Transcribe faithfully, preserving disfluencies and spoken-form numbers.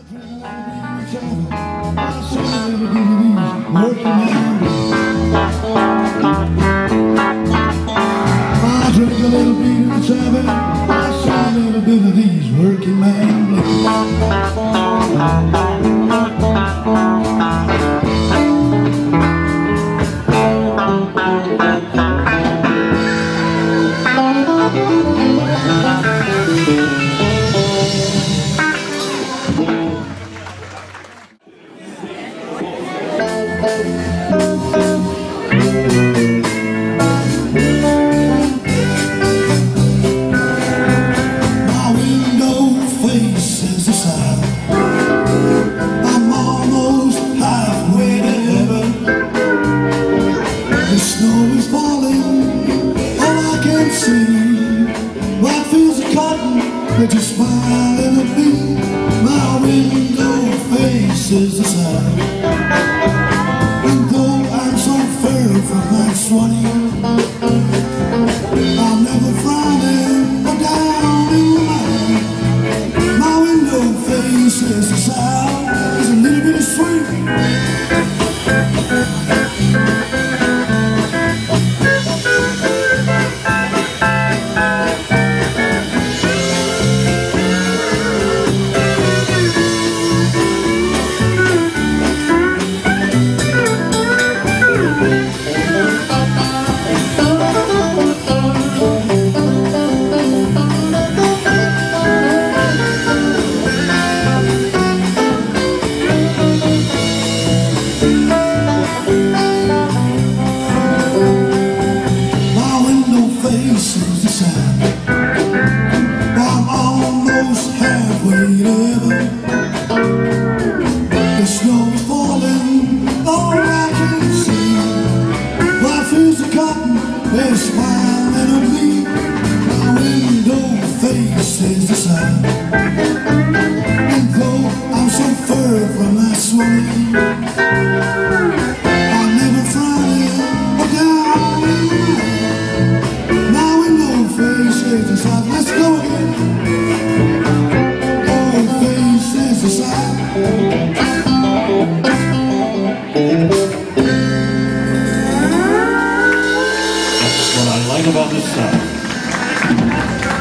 I drink a little beer and seven. I saw a little bit of these working man that you're smiling at me. My window faces the sun, and though I'm so far from that swanny, I'm never frowning or down in the mind. My window faces the south, there's a little bit of sweet. Faces the sun, I'm almost halfway there. The snow is falling, all I can see. My fields of cotton, they're smiling at me. My window faces the sun, and though I'm so far from that swanny, I'm never frowning or down in the mind. Faces aside, let's go again. Oh, faces aside. That's what I like about this song.